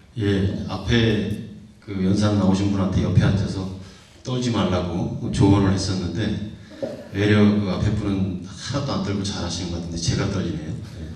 예, 앞에 그 연산 나오신 분한테 옆에 앉아서 떨지 말라고 조언을 했었는데 외려 그 앞에 분은 하나도 안 떨고 잘하시는 것 같은데 제가 떨리네요.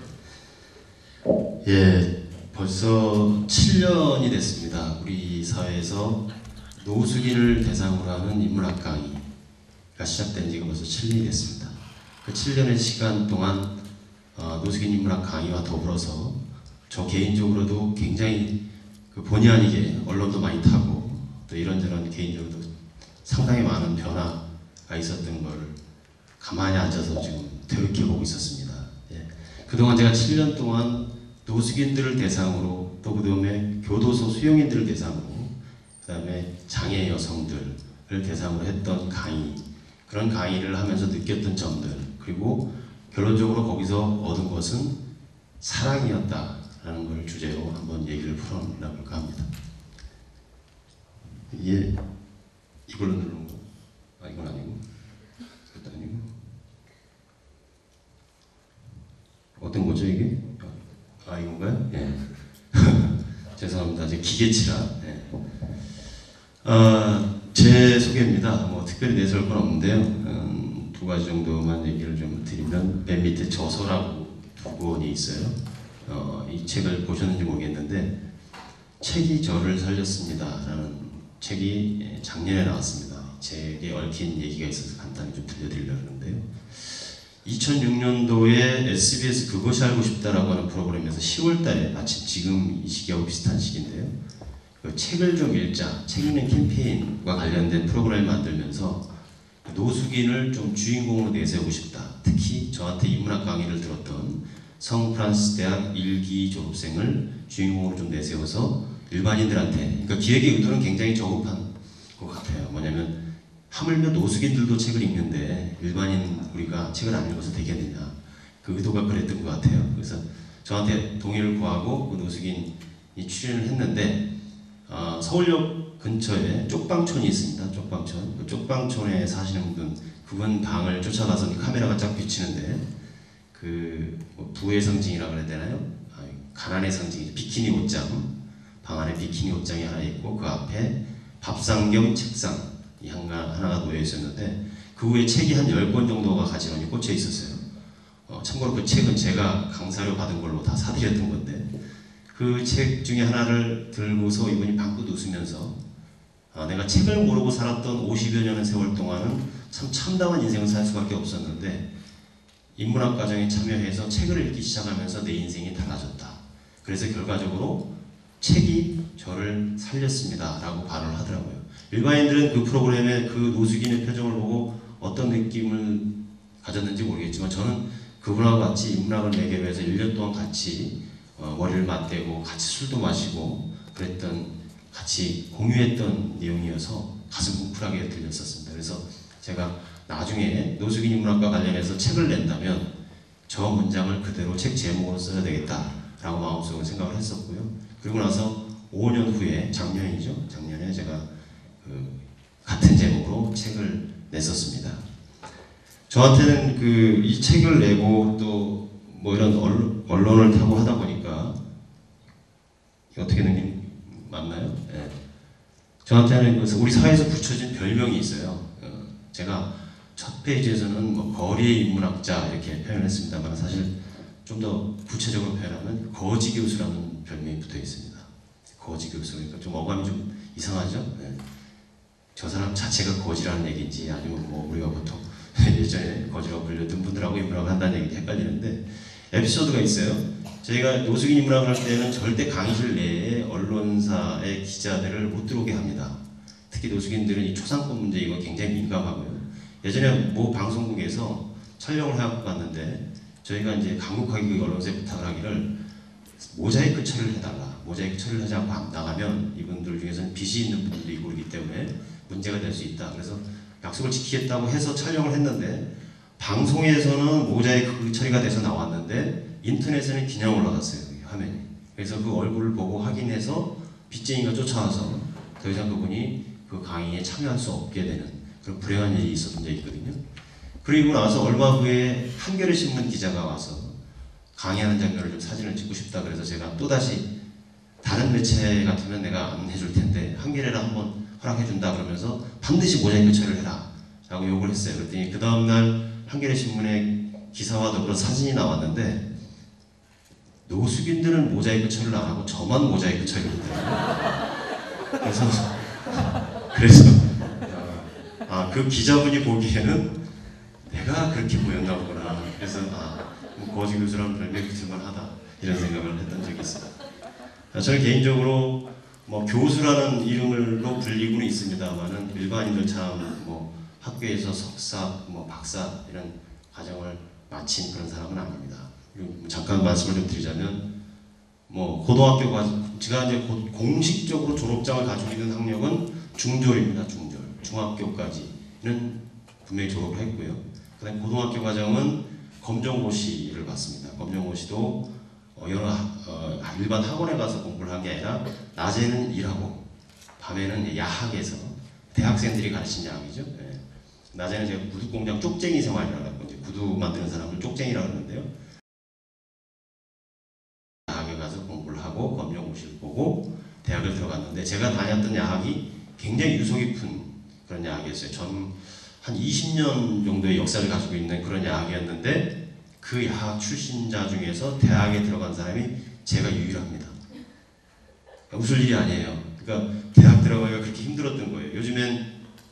예, 예, 벌써 7년이 됐습니다. 우리 사회에서 노숙인을 대상으로 하는 인문학 강의가 시작된 지가 벌써 7년이 됐습니다. 그 7년의 시간 동안 노숙인 인문학 강의와 더불어서 저 개인적으로도 굉장히 그 본의 아니게 언론도 많이 타고 또 이런저런 개인적으로도 상당히 많은 변화가 있었던 걸 가만히 앉아서 지금 되돌이켜보고 있었습니다. 예. 그동안 제가 7년 동안 노숙인들을 대상으로 또 그다음에 교도소 수용인들을 대상으로 그다음에 장애 여성들을 대상으로 했던 강의, 그런 강의를 하면서 느꼈던 점들, 그리고 결론적으로 거기서 얻은 것은 사랑이었다라는 걸 주제로 한번 얘기를 풀어볼까 합니다. 이게 이걸로 누르는 거? 아, 이건 아니고, 이것도 아니고. 어떤 거죠 이게? 아, 이건가요? 예. 죄송합니다. 제 기계치라. 예. 제 소개입니다. 뭐 특별히 내세울 건 없는데요. 두 가지 정도만 얘기를 좀 드리면, 맨 밑에 저서라고 두 권이 있어요. 이 책을 보셨는지 모르겠는데, 책이 저를 살렸습니다 라는 책이 작년에 나왔습니다. 책에 얽힌 얘기가 있어서 간단히 좀 들려드리려고 하는데요. 2006년도에 SBS 그것이 알고 싶다라고 하는 프로그램에서 10월달에 마침 지금 이 시기하고 비슷한 시기인데요. 그 책을 좀 읽자, 책 읽는 캠페인과 관련된 프로그램을 만들면서 노숙인을 좀 주인공으로 내세우고 싶다. 특히 저한테 인문학 강의를 들었던 성프란시스 대학 1기 졸업생을 주인공으로 좀 내세워서 일반인들한테, 그러니까 기획의 의도는 굉장히 저급한 것 같아요. 뭐냐면 하물며 노숙인들도 책을 읽는데 일반인 우리가 책을 안 읽어서 되겠느냐, 그 의도가 그랬던 것 같아요. 그래서 저한테 동의를 구하고 그 노숙인이 출연을 했는데, 서울역 근처에 쪽방촌이 있습니다. 쪽방촌. 그 쪽방촌에 사시는 분, 그분 방을 쫓아가서 카메라가 쫙 비치는데, 뭐 부의 상징이라고 그래야 되나요? 가난의 상징이죠. 비키니 옷장, 방 안에 비키니 옷장이 하나 있고 그 앞에 밥상 겸 책상이 하나가 놓여 있었는데, 그 위에 책이 한 10권 정도가 가지런히 꽂혀 있었어요. 참고로 그 책은 제가 강사료 받은 걸로 다 사드렸던 건데, 그 책 중에 하나를 들고서 이분이 방긋 웃으면서 내가 책을 모르고 살았던 50여 년의 세월 동안은 참 참담한 인생을 살 수밖에 없었는데 인문학 과정에 참여해서 책을 읽기 시작하면서 내 인생이 달라졌다. 그래서 결과적으로 책이 저를 살렸습니다 라고 발언을 하더라고요. 일반인들은 그 프로그램의 그 노숙인의 표정을 보고 어떤 느낌을 가졌는지 모르겠지만, 저는 그분하고 같이 인문학을 매개로 해서 1년 동안 같이 머리를 맞대고 같이 술도 마시고 그랬던, 같이 공유했던 내용이어서 가슴 뭉클하게 들렸었습니다. 그래서 제가 나중에 노숙인 인문학과 관련해서 책을 낸다면 저 문장을 그대로 책 제목으로 써야 되겠다라고 마음속으로 생각을 했었고요. 그리고 나서 5년 후에, 작년이죠. 작년에 제가 같은 제목으로 책을 냈었습니다. 저한테는 이 책을 내고 또 뭐 이런 언론을 타고 하다 보니까, 어떻게 된 맞나요? 네. 저한테는 우리 사회에서 붙여진 별명이 있어요. 제가 첫 페이지에서는 뭐 거리의 인문학자 이렇게 표현했습니다만, 사실 좀 더 구체적으로 표현하면 거지 교수라는 별명이 붙어 있습니다. 거지 교수. 그러니까 좀 어감이 좀 이상하죠? 네. 저 사람 자체가 거지라는 얘기인지, 아니면 뭐 우리가 보통 예전에 거지라고 불렸던 분들하고 인문학을 한다는 얘기인지 헷갈리는데, 에피소드가 있어요. 저희가 노숙인 인문학을 할 때는 절대 강의실 내에 언론사의 기자들을 못 들어오게 합니다. 특히 노숙인들은 이 초상권 문제 이거 굉장히 민감하고요. 예전에 모 방송국에서 촬영을 해갖고 갔는데, 저희가 이제 강력하게 언론사에 부탁을 하기를 모자이크 처리를 해달라. 모자이크 처리를 하지 않고 나가면 이분들 중에서는 빚이 있는 분들도 있고 그렇기 때문에 문제가 될 수 있다. 그래서 약속을 지키겠다고 해서 촬영을 했는데, 방송에서는 모자이크 처리가 돼서 나왔는데 인터넷에는 그냥 올라갔어요. 화면이. 그래서 그 얼굴을 보고 확인해서 빚쟁이가 쫓아와서 더 이상 그분이 그 강의에 참여할 수 없게 되는 그런 불행한 일이 있었던 적이 있거든요. 그리고 나서 얼마 후에 한겨레 신문 기자가 와서 강의하는 장면을 좀 사진을 찍고 싶다 그래서 제가 다시 다른 매체 같으면 내가 안 해줄 텐데 한겨레를 한번 허락해준다 그러면서 반드시 모자이크 처리를 해라 라고 요구를 했어요. 그랬더니 그 다음날 한겨레 신문에 기사와 더불어 사진이 나왔는데 노숙인들은 모자이크 처리를 안 하고 저만 모자이크 처리를 했더라고요. 그래서 그 기자분이 보기에는 내가 그렇게 보였나 보구나. 그래서 뭐 거지 교수라면 별명 붙을만 하다 이런 생각을 했던 적이 있습니다. 저는 개인적으로 뭐 교수라는 이름으로 불리고는 있습니다만은 일반인들처럼 뭐 학교에서 석사, 뭐 박사 이런 과정을 마친 그런 사람은 아닙니다. 그리고 잠깐 말씀을 좀 드리자면 뭐 고등학교 제가 이제 공식적으로 졸업장을 가지고 있는 학력은 중졸입니다. 중졸. 중학교까지는 분명히 졸업을 했고요. 그다음 고등학교 과정은 검정고시를 봤습니다. 검정고시도 여러 일반 학원에 가서 공부를 한 게 아니라 낮에는 일하고 밤에는 야학에서 대학생들이 가르친 야학이죠. 네. 낮에는 제가 구두공장 쪽쟁이 생활이라고 하고 이제 구두 만드는 사람을 쪽쟁이라고 하는데요. 야학에 가서 공부를 하고 검정고시를 보고 대학을 들어갔는데 제가 다녔던 야학이 굉장히 유서 깊은 그런 야학이었어요. 전 한 20년 정도의 역사를 가지고 있는 그런 야학이었는데 그 야학 출신자 중에서 대학에 들어간 사람이 제가 유일합니다. 웃을 일이 아니에요. 그러니까 대학 들어가기가 그렇게 힘들었던 거예요. 요즘엔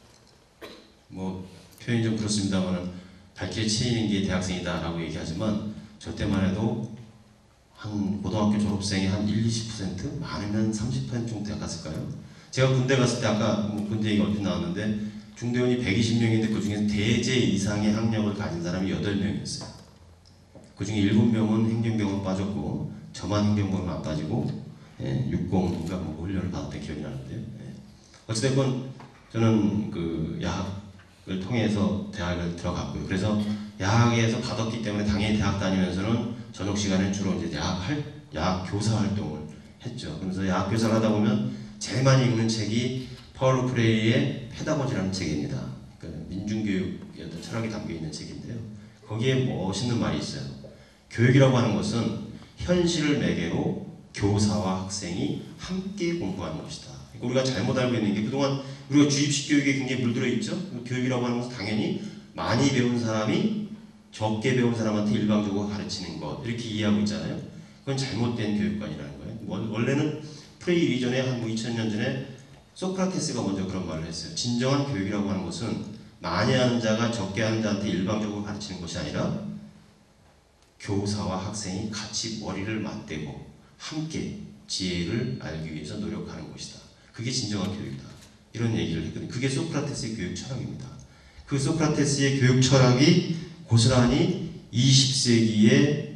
뭐 표현이 좀 그렇습니다만 발길에 치이는 게 대학생이다라고 얘기하지만 저 때만 해도 한 고등학교 졸업생이 한 20% 많으면 30% 정도 대학 갔을까요? 제가 군대 갔을 때 아까 뭐 군대 얘기 얼핏 나왔는데 중대원이 120명인데 그 중에 대제 이상의 학력을 가진 사람이 8명이었어요. 그 중에 7명은 행정병원 빠졌고 저만 행정병원 안 빠지고 육공인가 뭐 훈련을 받았던 기억이 나는데요. 어찌됐건 저는 그 야학을 통해서 대학을 들어갔고요. 그래서 야학에서 받았기 때문에 당연히 대학 다니면서는 저녁 시간에 주로 이제 야학 교사 활동을 했죠. 그래서 야학 교사를 하다 보면 제일 많이 읽는 책이 파울로 프레이의 페다고지라는 책입니다. 그러니까 민중교육의 어떤 철학이 담겨 있는 책인데요. 거기에 멋있는 말이 있어요. 교육이라고 하는 것은 현실을 매개로 교사와 학생이 함께 공부하는 것이다. 그러니까 우리가 잘못 알고 있는 게 그동안 우리가 주입식 교육에 굉장히 물들어 있죠. 교육이라고 하는 것은 당연히 많이 배운 사람이 적게 배운 사람한테 일방적으로 가르치는 것 이렇게 이해하고 있잖아요. 그건 잘못된 교육관이라는 거예요. 원래는 프레이 이전에 한 2000년 전에 소크라테스가 먼저 그런 말을 했어요. 진정한 교육이라고 하는 것은 많이 하는 자가 적게 하는 자한테 일방적으로 가르치는 것이 아니라 교사와 학생이 같이 머리를 맞대고 함께 지혜를 알기 위해서 노력하는 것이다. 그게 진정한 교육이다. 이런 얘기를 했거든요. 그게 소크라테스의 교육 철학입니다. 그 소크라테스의 교육 철학이 고스란히 20세기의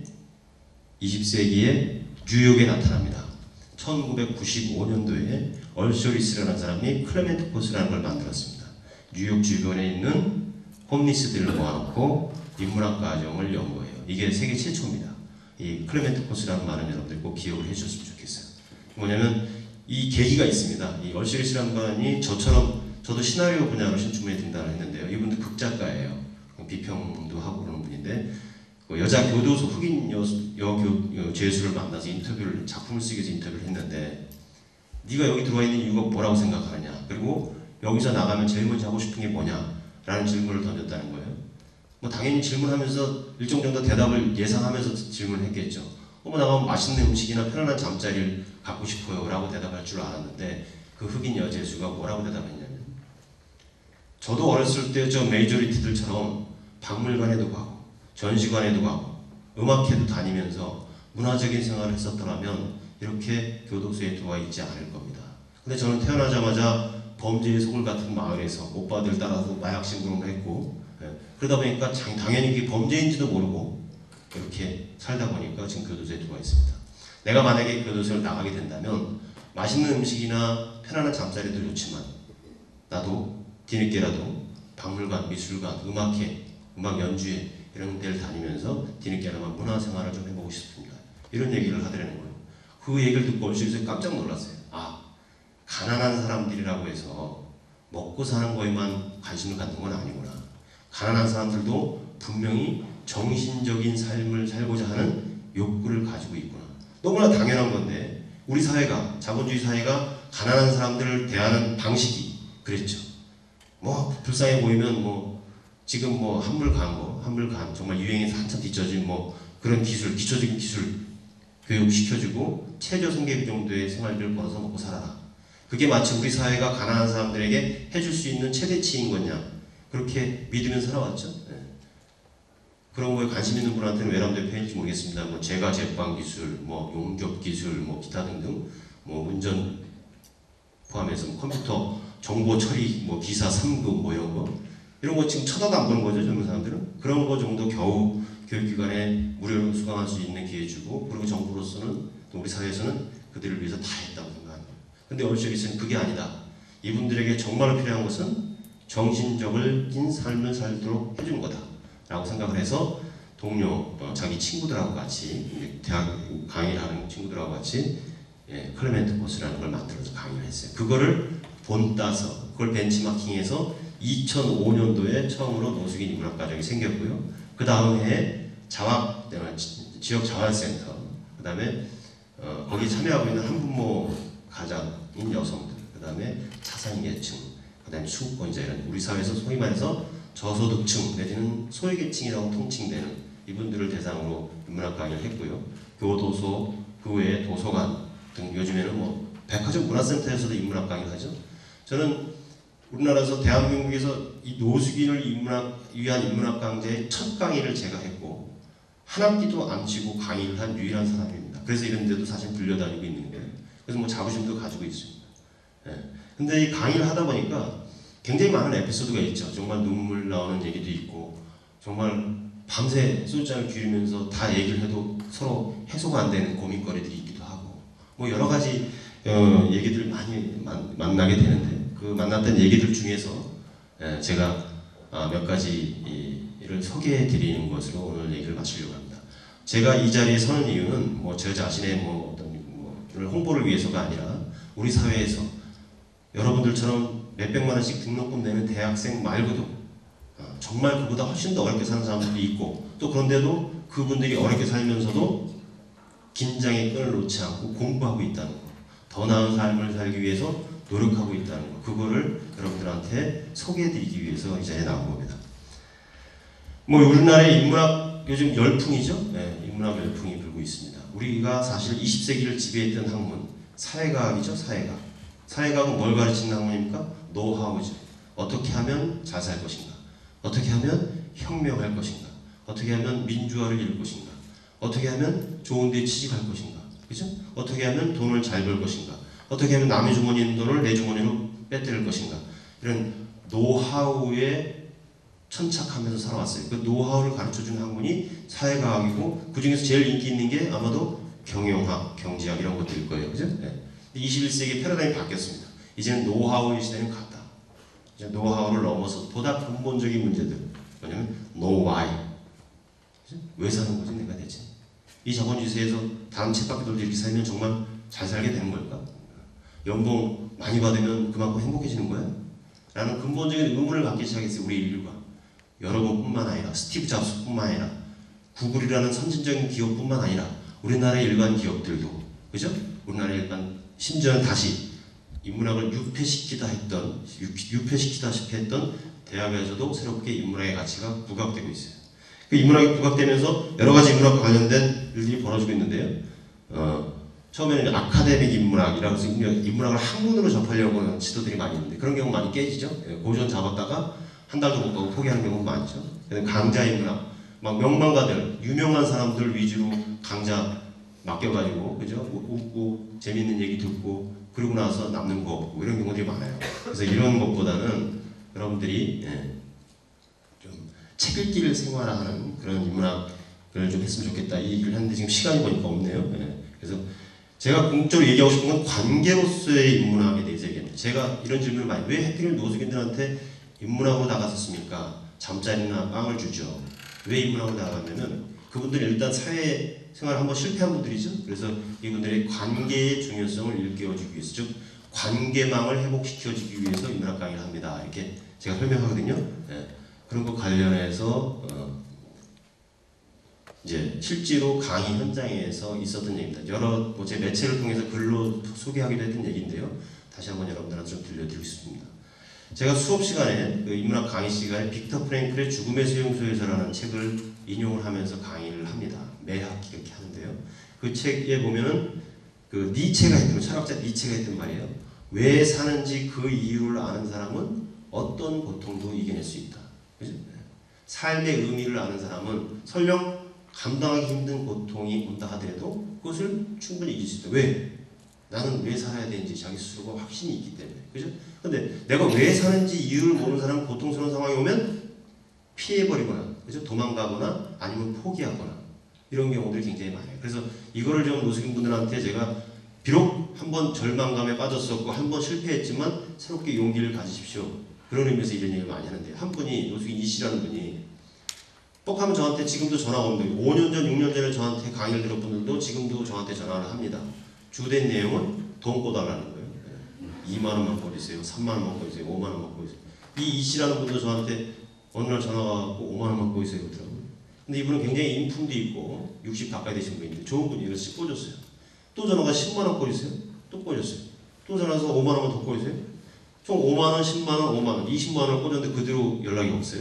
뉴욕에 나타납니다. 1995년도에 얼쇼리스라는 사람이 클레멘트 코스라는 걸 만들었습니다. 뉴욕 주변에 있는 홈리스들을 모아놓고 인문학 과정을 연구해요. 이게 세계 최초입니다. 이 클레멘트 코스라는 말은 여러분들 꼭 기억을 해주셨으면 좋겠어요. 뭐냐면 이 계기가 있습니다. 이 얼쇼리스라는 분이 저도 시나리오 분야로 신춘문예 등단을 했는데요. 이분도 극작가예요. 비평도 하고 그러는 분인데 여자 교도소 흑인 죄수를 만나서 작품을 쓰기 위해서 인터뷰를 했는데 네가 여기 들어와 있는 이유가 뭐라고 생각하느냐, 그리고 여기서 나가면 제일 먼저 하고 싶은 게 뭐냐 라는 질문을 던졌다는 거예요. 뭐 당연히 질문하면서 일정 정도 대답을 예상하면서 질문했겠죠. 뭐 나가면 맛있는 음식이나 편안한 잠자리를 갖고 싶어요 라고 대답할 줄 알았는데 그 흑인 여죄수가 뭐라고 대답했냐면 저도 어렸을 때 저 메이저리티들처럼 박물관에도 가고 전시관에도 가고 음악회도 다니면서 문화적인 생활을 했었더라면 이렇게 교도소에 들어와 있지 않을 겁니다. 근데 저는 태어나자마자 범죄의 소굴 같은 마을에서 오빠들 따라서 마약 심부름을 했고 그러다 보니까 당연히 그게 범죄인지도 모르고 이렇게 살다 보니까 지금 교도소에 들어와 있습니다. 내가 만약에 교도소를 나가게 된다면 맛있는 음식이나 편안한 잠자리도 좋지만 나도 뒤늦게라도 박물관, 미술관, 음악회, 음악 연주회 이런 데를 다니면서 뒤늦게나마 문화생활을 좀 해보고 싶습니다. 이런 얘기를 하더라는 거예요. 그 얘기를 듣고 얼씨에서 깜짝 놀랐어요. 가난한 사람들이라고 해서 먹고 사는 거에만 관심을 갖는 건 아니구나. 가난한 사람들도 분명히 정신적인 삶을 살고자 하는 욕구를 가지고 있구나. 너무나 당연한 건데 우리 사회가, 자본주의 사회가 가난한 사람들을 대하는 방식이 그랬죠. 뭐 불쌍해 보이면 뭐 지금 뭐 한물간 정말 유행에서 한참 뒤처진 뭐 그런 기술, 기초적인 기술 교육 시켜주고 최저 생계비 정도의 생활비를 벌어서 먹고 살아라. 그게 마치 우리 사회가 가난한 사람들에게 해줄 수 있는 최대치인 거냐, 그렇게 믿으면서 살아왔죠. 네. 그런 거에 관심 있는 분한테는 외람된 편인지 모르겠습니다. 뭐 제가 제빵 기술, 뭐 용접 기술, 뭐 기타 등등, 뭐 운전 포함해서 뭐 컴퓨터 정보 처리, 뭐 기사 3급 뭐 이런 거 지금 쳐다도 안 보는 거죠, 젊은 사람들은. 그런 거 정도 겨우 교육기관에 무료로 수강할 수 있는 기회 주고, 그리고 정부로서는 또 우리 사회에서는 그들을 위해서 다 했다고 생각합니다. 근데 어느 쪽에서는 그게 아니다. 이분들에게 정말로 필요한 것은 정신적인 삶을 살도록 해주는 거다 라고 생각을 해서 동료, 자기 친구들하고 같이 대학 강의를 하는 친구들하고 같이 클레멘트 코스라는 걸 만들어서 강의를 했어요. 그거를 본따서 그걸 벤치마킹해서 2005년도에 처음으로 노숙인 인문학과정이 생겼고요. 그 다음 해에 지역 자활센터, 그 다음에 거기 참여하고 있는 한부모 가장인 여성들, 그 다음에 차상계층, 그 다음에 수급권자, 이런 우리 사회에서 소위 말해서 저소득층 내지는 소외계층이라고 통칭되는 이분들을 대상으로 인문학 강의를 했고요. 교도소, 그 외에 도서관 등, 요즘에는 뭐 백화점 문화센터에서도 인문학 강의를 하죠. 저는 우리나라에서 대한민국에서 이 노숙인을 위한 인문학 강좌의 첫 강의를 제가 했고 한 학기도 안 치고 강의를 한 유일한 사람입니다. 그래서 이런 데도 사실 불려다니고 있는 거예요. 그래서 뭐 자부심도 가지고 있습니다. 근데 이 강의를 하다 보니까 굉장히 많은 에피소드가 있죠. 정말 눈물 나오는 얘기도 있고, 정말 밤새 소주잔을 기울이면서 다 얘기를 해도 서로 해소가 안 되는 고민거리들이 있기도 하고, 뭐 여러 가지 얘기들을 많이 만나게 되는데, 그 만났던 얘기들 중에서 제가 몇 가지를 소개해 드리는 것으로 오늘 얘기를 마치려고 합니다. 제가 이 자리에 서는 이유는 뭐 저 자신의 뭐 어떤 홍보를 위해서가 아니라, 우리 사회에서 여러분들처럼 몇백만 원씩 등록금 내는 대학생 말고도 정말 그보다 훨씬 더 어렵게 사는 사람들도 있고, 또 그런데도 그분들이 어렵게 살면서도 긴장의 끈을 놓지 않고 공부하고 있다는 거, 더 나은 삶을 살기 위해서 노력하고 있다는 거, 그거를 여러분들한테 소개해드리기 위해서 이 자리에 나온 겁니다. 뭐 우리나라의 인문학 요즘 열풍이죠. 인문학 열풍이 불고 있습니다. 우리가 사실 20세기를 지배했던 학문, 사회과학이죠. 사회과학은 뭘 가르치는 학문입니까? 노하우죠. 어떻게 하면 잘 살 것인가, 어떻게 하면 혁명할 것인가, 어떻게 하면 민주화를 이룰 것인가, 어떻게 하면 좋은 데 취직할 것인가, 그죠? 어떻게 하면 돈을 잘 벌 것인가, 어떻게 하면 남의 주머니에 있는 돈을 내 주머니로 빼뜨릴 것인가, 이런 노하우에 천착하면서 살아왔어요. 그 노하우를 가르쳐주는 학문이 사회과학이고, 그 중에서 제일 인기 있는 게 아마도 경영학, 경제학 이런 것들일 거예요. 그죠? 21세기 패러다임이 바뀌었습니다. 이제는 노하우의 시대는 갔다. 이제 노하우를 넘어서 보다 근본적인 문제들, 뭐냐면 know why. 왜 사는 거지 내가 대체? 이 자본주의 사회에서 다음 쳇바퀴 돌도 이렇게 살면 정말 잘 살게 되는 걸까? 연봉 많이 받으면 그만큼 행복해지는 거야? 라는 근본적인 의문을 갖기 시작했어요. 우리 인류가. 여러분뿐만 아니라 스티브 잡스뿐만 아니라 구글이라는 선진적인 기업뿐만 아니라 우리나라의 일반 기업들도, 그죠? 우리나라의 일반, 심지어는 다시 인문학을 유폐시키다시피 했던 대학에서도 새롭게 인문학의 가치가 부각되고 있어요. 그 인문학이 부각되면서 여러 가지 인문학과 관련된 일들이 벌어지고 있는데요. 처음에는 아카데믹 인문학이라고 해서 인문학을 학문으로 접하려고 하는 시도들이 많이 있는데, 그런 경우 많이 깨지죠. 고전 잡았다가 한 달도 못 가고 포기하는 경우도 많죠. 강좌 인문학, 막 명망가들, 유명한 사람들 위주로 강좌 맡겨가지고, 그죠? 웃고 재밌는 얘기 듣고 그러고 나서 남는 거 없고 이런 경우들이 많아요. 그래서 이런 것보다는 여러분들이 좀 책 읽기를 생활화하는 그런 인문학을 좀 했으면 좋겠다, 이 얘기를 하는데 지금 시간이 보니까 없네요. 그래서 제가 공적으로 얘기하고 싶은 건 관계로서의 인문학에 대해서 얘기합니다. 제가 이런 질문을 많이, 왜 해피를 노숙인들한테 인문학으로 나갔었습니까? 잠자리나 빵을 주죠. 왜 인문학으로 나가냐면 그분들이 일단 사회생활 한번 실패한 분들이죠. 그래서 이분들의 관계의 중요성을 일깨워주기 위해서, 즉 관계망을 회복시켜주기 위해서 인문학 강의를 합니다. 이렇게 제가 설명하거든요. 그런 거 관련해서 이제 실제로 강의 현장에서 있었던 얘기입니다. 여러 제 매체를 통해서 글로 소개하기도 했던 얘기인데요. 다시 한번 여러분들한테 좀 들려드리고 싶습니다. 제가 수업 시간에 그 인문학 강의 시간에 빅터 프랭클의 죽음의 수용소에서라는 책을 인용을 하면서 강의를 합니다. 매 학기 이렇게 하는데요. 그 책에 보면은 그 니체가 했던, 철학자 니체가 했던 말이에요. 왜 사는지 그 이유를 아는 사람은 어떤 고통도 이겨낼 수 있다. 그죠? 삶의 의미를 아는 사람은 설령 감당하기 힘든 고통이 온다 하더라도 그것을 충분히 이길 수 있다. 왜? 나는 왜 살아야 되는지 자기 스스로가 확신이 있기 때문에. 그죠? 근데 내가 왜 사는지 이유를 모르는 사람은 고통스러운 상황이 오면 피해버리거나, 그죠? 도망가거나 아니면 포기하거나 이런 경우들이 굉장히 많아요. 그래서 이거를 좀 노숙인 분들한테 제가 비록 한번 절망감에 빠졌었고 한번 실패했지만 새롭게 용기를 가지십시오. 그런 의미에서 이런 얘기를 많이 하는데요. 한 분이 노숙인 이씨라는 분이 뻑하면 저한테 지금도 전화가 옵니다. 5년 전, 6년 전에 저한테 강의를 들은 분들도 지금도 저한테 전화를 합니다. 주된 내용은 돈 꿔달라는 거예요. 2만 원만 꿔주세요. 3만 원만 꿔주세요. 5만 원만 꿔주세요. 이 이씨라는 분도 저한테 어느 날 전화가 왔고 5만 원만 꿔주세요 그러더라고요. 근데 이분은 굉장히 인품도 있고 60 가까이 되신 분인데 좋은 분이 그래서 꿔줬어요. 또 전화가 10만 원 꿔주세요. 또 꿔줬어요. 또 전화해서 5만 원만 더 꿔주세요. 총 5만 원, 10만 원, 5만 원, 20만 원을 꿔줬는데 그대로 연락이 없어요.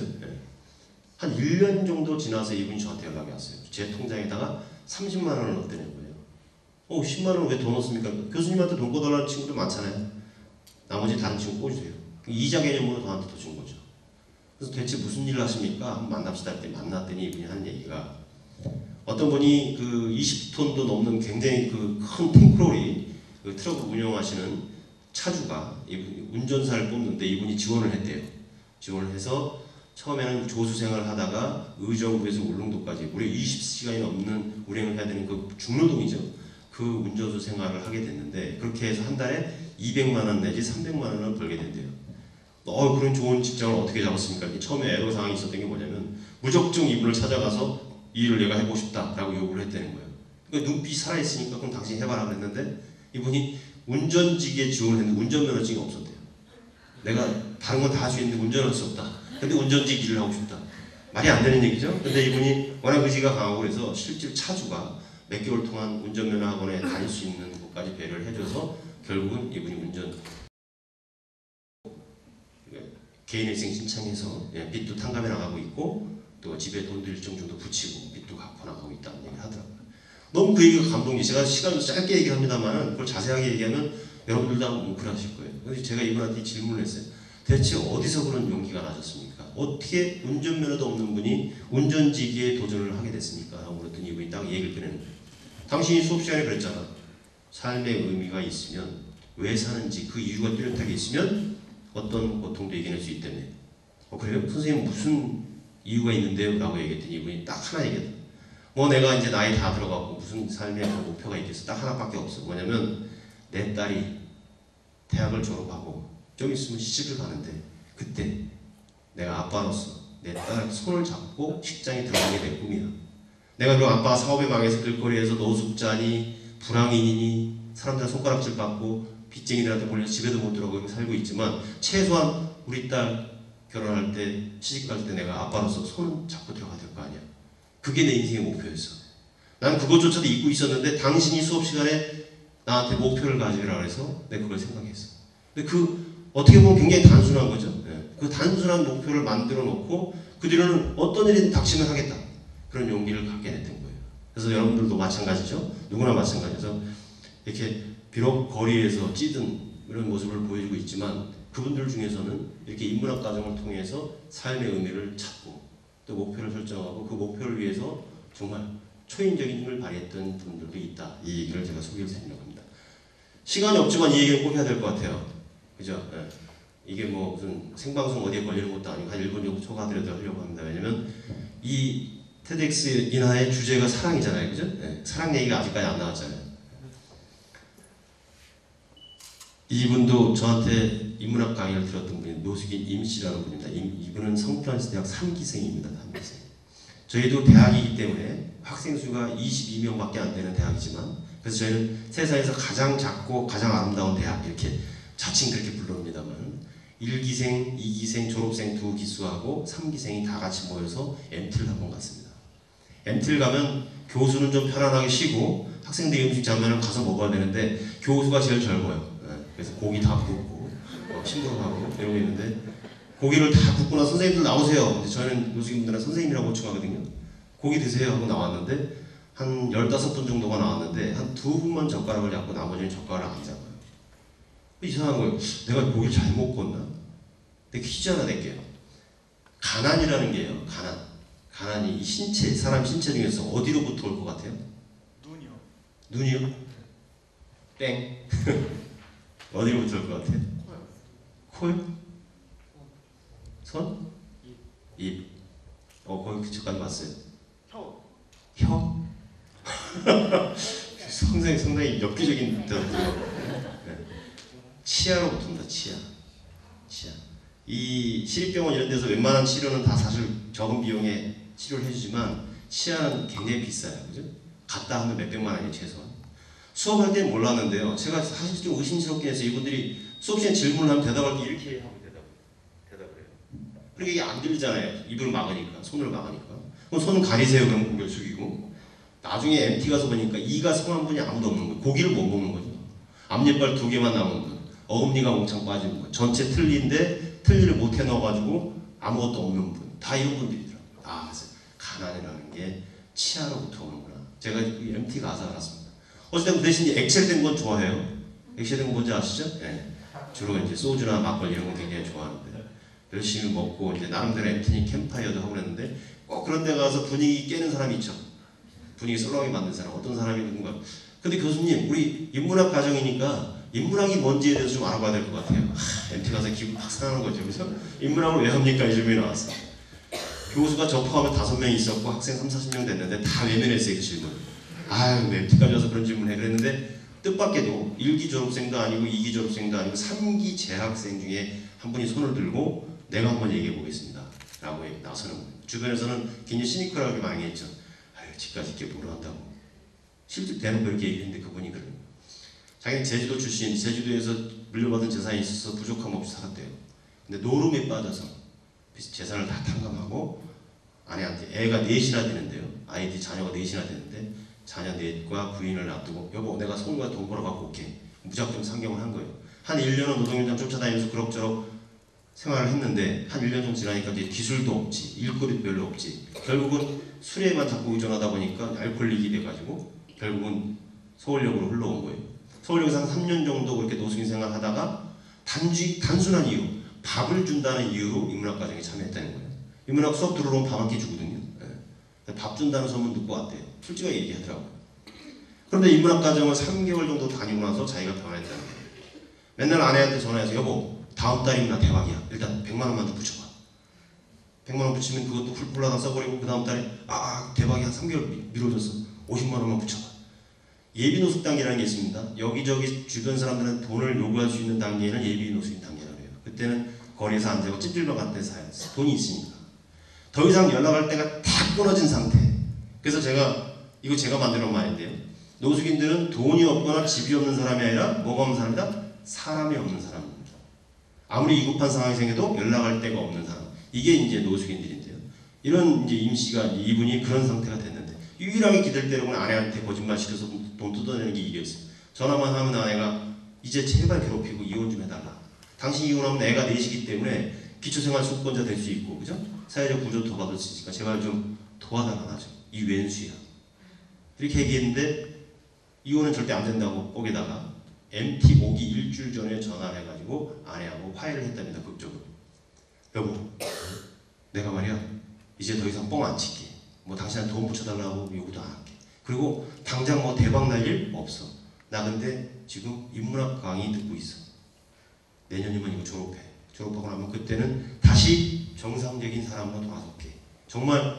한 1년 정도 지나서 이분이 저한테 연락이 왔어요. 제 통장에다가 30만 원을 넣었다는 거예요. 10만 원을 왜 더 넣습니까? 교수님한테 돈 꿔달라는 친구들 많잖아요. 나머지 다른 친구 꿔주세요. 이자 개념으로 저한테 더 준 거죠. 그래서 대체 무슨 일을 하십니까? 한번 만납시다 할 때 만났더니 이분이 하는 얘기가 어떤 분이 그 20톤도 넘는 굉장히 그 큰 탱크로리 그 트럭을 운영하시는 차주가 이분이 운전사를 뽑는데 이분이 지원을 했대요. 지원을 해서 처음에는 조수 생활을 하다가 의정부에서 울릉도까지 무려 20시간이 넘는 운행을 해야 되는 그 중노동이죠. 그 운전수 생활을 하게 됐는데 그렇게 해서 한 달에 200만 원 내지 300만 원을 벌게 된대요. 그런 좋은 직장을 어떻게 잡았습니까? 처음에 애로사항이 있었던 게 뭐냐면 무작정 이분을 찾아가서 이 일을 내가 해보고 싶다라고 요구를 했다는 거예요. 그러니까 눈빛이 살아있으니까 그럼 당신이 해봐라 그랬는데 이분이 운전직에 지원을 했는데 운전면허증이 없었대요. 내가 다른 건 다 할 수 있는데 운전할 수 없다. 근데 운전직 일을 하고 싶다. 말이 안 되는 얘기죠. 근데 이분이 워낙 의지가 강하고 그래서 실제 차주가 몇 개월 동안 운전면허 학원에 다닐 수 있는 곳까지 배려를 해줘서 결국은 이분이 운전 개인회생 신청해서 빚도 탕감해 나가고 있고 또 집에 돈도 일정 정도 붙이고 빚도 갚아 나가고 있다는 얘기를 하더라고요. 너무 그 얘기가 감동이. 제가 시간을 짧게 얘기를 합니다만 그걸 자세하게 얘기하면 여러분들도 한번 뭉클하실 거예요. 그래서 제가 이분한테 질문을 했어요. 대체 어디서 그런 용기가 나셨습니까? 어떻게 운전면허도 없는 분이 운전직에 도전을 하게 됐습니까? 라고 물었더니 이분이 딱 얘기를 꺼내는 거예요. 당신이 수업 시간에 그랬잖아. 삶의 의미가 있으면 왜 사는지 그 이유가 뚜렷하게 있으면 어떤 고통도 이겨낼 수 있다며. 그래요? 선생님 무슨 이유가 있는데요? 라고 얘기했더니 이분이 딱 하나 얘기했다. 내가 이제 나이 다 들어가고 무슨 삶의 목표가 있겠어. 딱 하나밖에 없어. 뭐냐면 내 딸이 대학을 졸업하고 좀 있으면 시집을 가는데 그때 내가 아빠로서 내 딸 손을 잡고 직장에 들어가게 될 꿈이야. 내가 그 아빠가 사업에 망해서 길거리에서 노숙자니 불황인이니 사람들 손가락질 받고 빚쟁이들한테 몰려서 집에도 못 들어가고 살고 있지만 최소한 우리 딸 결혼할 때 시집갈 때 내가 아빠로서 손 잡고 들어가야 될 거 아니야. 그게 내 인생의 목표였어. 난 그것조차도 잊고 있었는데 당신이 수업 시간에 나한테 목표를 가지라 그래서 내가 그걸 생각했어. 근데 어떻게 보면 굉장히 단순한 거죠. 그 단순한 목표를 만들어 놓고 그 뒤로는 어떤 일이든 닥치면 하겠다. 그런 용기를 갖게 됐던 거예요. 그래서 여러분들도 마찬가지죠. 누구나 마찬가지죠. 이렇게 비록 거리에서 찌든 이런 모습을 보여주고 있지만 그분들 중에서는 이렇게 인문학 과정을 통해서 삶의 의미를 찾고 또 목표를 설정하고 그 목표를 위해서 정말 초인적인 힘을 발휘했던 분들도 있다. 이 얘기를 제가 소개를 드리려고 합니다. 시간이 없지만 이 얘기를 꼭 해야 될 것 같아요. 그죠? 이게 무슨 생방송 어디에 걸리는 것도 아니고 한 1분 정도 초과하더라도 하려고 합니다. 왜냐면 이 TEDx 인하의 주제가 사랑이잖아요. 그죠? 사랑 얘기가 아직까지 안 나왔잖아요. 이분도 저한테 인문학 강의를 들었던 분이 노숙인 임씨라는 분입니다. 이분은 성편시 대학 3기생입니다. 3기생. 저희도 대학이기 때문에 학생 수가 22명밖에 안 되는 대학이지만 그래서 저희는 세상에서 가장 작고 가장 아름다운 대학 이렇게 자칭 그렇게 부릅니다만 1기생, 2기생, 졸업생 2기수하고 3기생이 다 같이 모여서 MT를 한 번 갔습니다. MT를 가면 교수는 좀 편안하게 쉬고 학생들이 음식 장면을 가서 먹어야 되는데 교수가 제일 젊어요. 그래서 고기 다 굽고 심부름하고 이러고 있는데 고기를 다 굽고 나서 선생님들 나오세요. 근데 저희는 노숙인분들은 선생님이라고 호칭하거든요. 고기 드세요 하고 나왔는데 한 15분 정도가 나왔는데 한 2분만 젓가락을 잡고 나머지는 젓가락을 안 잡아요. 이상한 거예요. 내가 고기를 잘못 굽나? 근데 퀴즈 하나 낼게요. 가난이라는 게요. 가난이 이 신체, 사람 신체 중에서 어디로부터 올 것 같아요? 눈이요. 눈이요? 땡. 어디로부터 올 것 같아요? 코요. 코요? 손? 입. 거의 그쪽까지 왔어요. 혀. 혀? 상당히 엽기적인 대답이에요. 치아로부터 온다. 치아. 이 시립병원 이런 데서 웬만한 치료는 다 사실 적은 비용에 치료를 해주지만 치아는 굉장히 비싸요. 그죠? 갔다 하면 몇백만 원이 최소한. 수업할 때는 몰랐는데요. 제가 사실 좀 의심스럽긴 해서 이분들이 수업 시간에 질문을 하면 대답할 때 이렇게 하고 대답을 해요. 그리고 이게 안 들리잖아요. 입을 막으니까, 손을 막으니까. 그럼 손 가리세요. 그럼 고개를 숙이고. 나중에 MT 가서 보니까 이가 성한 분이 아무도 없는 거예요. 고기를 못 먹는 거죠. 앞니빨 2개만 남은 거. 어금니가 몽창 빠지는 거. 전체 틀니인데 틀니를 못해 넣어가지고 아무것도 없는 분. 다 이런 분들이더라고요. 그래서 가난이라는 게 치아로부터 오는구나. 제가 이 MT 가서 알았습니다. 어쨌든 그 대신 액체된 건 좋아해요. 액체된 거 뭔지 아시죠? 네. 주로 이제 소주나 막걸리 이런 거 굉장히 좋아하는데 열심히 먹고 이제 나름대로 MT니 캠파이어도 하고 그랬는데 꼭 그런 데 가서 분위기 깨는 사람이 있죠. 분위기 썰렁하게 만든 사람. 어떤 사람이 누군가. 근데 교수님 우리 인문학 과정이니까 인문학이 뭔지에 대해서 좀 알아봐야 될 것 같아요. MT 가서 기분 확 상하는 거죠. 그래서 인문학을 왜 합니까? 이 질문이 나왔어요. 교수가 저 포함해 5명 있었고 학생 30-40명 됐는데 다 외면했어요. 그 질문. MT까지 와서 그런 질문을 해. 그랬는데 뜻밖에도 1기 졸업생도 아니고 2기 졸업생도 아니고 3기 재학생 중에 한 분이 손을 들고 내가 한번 얘기해 보겠습니다. 라고 나서는 거예요. 주변에서는 굉장히 시니컬하게 많이 했죠. 집까지 이렇게 뭐로 한다고. 실제 대놓고 그렇게 얘기했는데 그분이 그래요. 자기는 제주도 출신, 제주도에서 물려받은 재산이 있어서 부족함 없이 살았대요. 근데 노름에 빠져서 재산을 다 탕감하고 아내한테 애가 넷이나 되는데요. 아이들 자녀가 넷이나 되는데 자녀 넷과 부인을 놔두고 여보 내가 서울과 돈 벌어 갖고 올게. 무작정 상경을 한 거예요. 한 1년은 노동현장 쫓아다니면서 그럭저럭 생활을 했는데 한 1년 정도 지나니까 이제 기술도 없지, 일거리도 별로 없지. 결국은 술에만 자꾸 의존하다 보니까 알코올릭이 돼가지고 결국은 서울역으로 흘러온 거예요. 서울역에서 한 3년 정도 그렇게 노숙인 생활하다가 단순한 이유, 밥을 준다는 이유로 인문학 과정에 참여했다는 거예요. 인문학 수업 들어오면 밥 한 끼 주거든요. 밥 준다는 소문 듣고 왔대요. 솔직하게 얘기하더라고요. 그런데 인문학 과정을 3개월 정도 다니고 나서 자기가 변했다는 거예요. 맨날 아내한테 전화해서 여보 다음 달이면 나 대박이야. 일단 100만 원만 더 붙여봐. 100만 원 붙이면 그것도 훌훌하다 써버리고 그 다음 달에 대박이야. 3개월 미뤄졌어. 50만 원만 붙여봐. 예비 노숙 단계라는 게 있습니다. 여기저기 주변 사람들은 돈을 요구할 수 있는 단계는 예비 노숙인 단계라고 해요. 그때는 거리에서 안 자고 찜질방 같은 데서 사야 돼. 돈이 있으니까. 더 이상 연락할 때가 다 끊어진 상태. 그래서 이거 제가 만들어 놓은 말인데요. 노숙인들은 돈이 없거나 집이 없는 사람이 아니라 뭐가 없는 사람이다? 사람이 없는 사람입니다. 아무리 위급한 상황이 생겨도 연락할 데가 없는 사람. 이게 이제 노숙인들인데요. 이런 이제 임씨가 이분이 그런 상태가 됐는데 유일하게 기댈 때로는 아내한테 거짓말 시켜서 돈 뜯어내는 게 일이었어요. 전화만 하면 아내가 이제 제발 괴롭히고 이혼 좀 해달라. 당신 이혼하면 애가 넷이기 때문에 기초생활 수급권자 될 수 있고, 그죠? 사회적 구조 더 받을 수 있으니까 제발 좀 도와달라 하죠. 이 왼수야. 이렇게 얘기했는데 이혼은 절대 안 된다고 거기다가 MT 오기 일주일 전에 전화를 해가지고 아내하고 화해를 했답니다. 극적으로. 여보, 내가 말이야 이제 더 이상 뻥 안 칠게. 뭐 당신한테 돈 붙여달라고 요구도 안 할게. 그리고 당장 뭐 대박 날 일 없어. 나 근데 지금 인문학 강의 듣고 있어. 내년이면 이거 졸업해. 졸업하고 나면 그때는 다시 정상적인 사람으로 돌아설게. 정말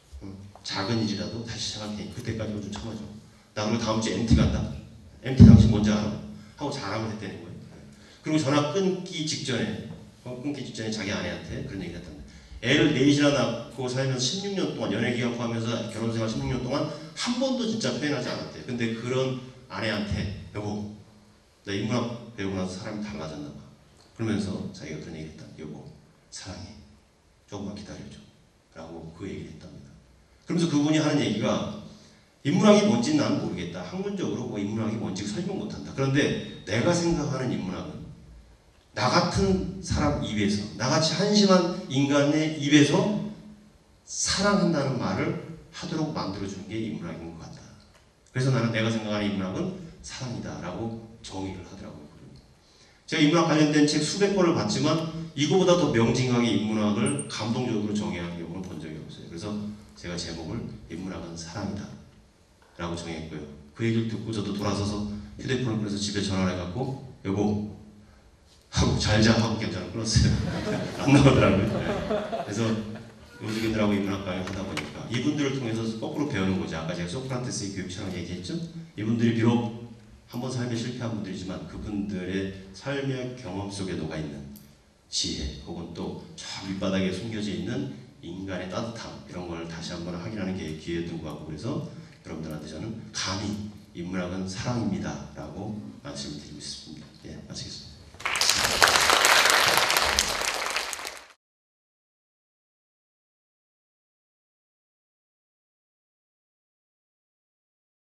작은 일이라도 다시 시작할게. 그때까지는 좀 참아줘. 나 그리고 다음 주에 MT 간다. MT 당신 뭔지 알아? 하고 자랑을 했다는 거예요. 그리고 전화 끊기 직전에 자기 아내한테 그런 얘기를 했답니다. 애를 넷이나 낳고 살면서 16년 동안 연애기간 포함해서 결혼생활 16년 동안 한 번도 진짜 표현하지 않았대요. 근데 그런 아내한테 여보 나 인문학 배우고 나서 사람이 달라졌나 봐. 그러면서 자기가 그런 얘기를 했다. 여보 사랑해. 조금만 기다려줘. 라고 그 얘기를 했답니다. 그러면서 그분이 하는 얘기가 인문학이 뭔지는 나는 모르겠다. 학문적으로 뭐 인문학이 뭔지 설명 못한다. 그런데 내가 생각하는 인문학은 나 같은 사람 입에서, 나같이 한심한 인간의 입에서 사랑한다는 말을 하도록 만들어주는 게 인문학인 것 같다. 그래서 나는 내가 생각하는 인문학은 사랑이다 라고 정의를 하더라고요. 제가 인문학 관련된 책 수백 권을 봤지만 이거보다 더 명징하게 인문학을 감동적으로 정의하는 경우는 본 적이 없어요. 그래서 제가 제목을 인문학은 사랑이다 라고 정했고요. 그 얘기를 듣고 저도 돌아서서 휴대폰을 꺼내서 집에 전화를 해갖고 여보 하고 잘자 하고 괜찮아 끊었어요. 안 나오더라고요. 그래서 요즘인들하고 인문학 강의 하다 보니까 이분들을 통해서 거꾸로 배우는 거죠. 아까 제가 소크라테스의 교육처럼 얘기했죠. 이분들이 비록 한번 삶에 실패한 분들이지만 그분들의 삶의 경험 속에 녹아있는 지혜 혹은 또 저 밑바닥에 숨겨져 있는 인간의 따뜻함 이런 걸 다시 한번 확인하는 게 기회였던 것 같고 그래서 여러분들한테 저는 감히 인문학은 사랑입니다 라고 말씀을 드리고 싶습니다. 예.